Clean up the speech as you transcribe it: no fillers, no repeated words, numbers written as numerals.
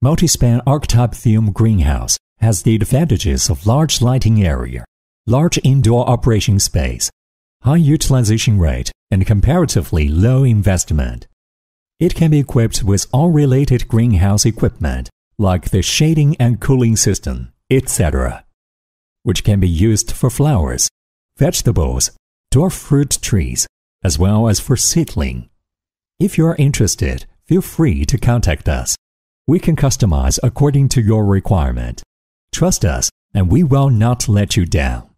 Multi-span archetype fume greenhouse has the advantages of large lighting area, large indoor operation space, high utilization rate, and comparatively low investment. It can be equipped with all related greenhouse equipment, like the shading and cooling system, etc., which can be used for flowers, vegetables, dwarf fruit trees, as well as for seedling. If you are interested, feel free to contact us. We can customize according to your requirement. Trust us, and we will not let you down.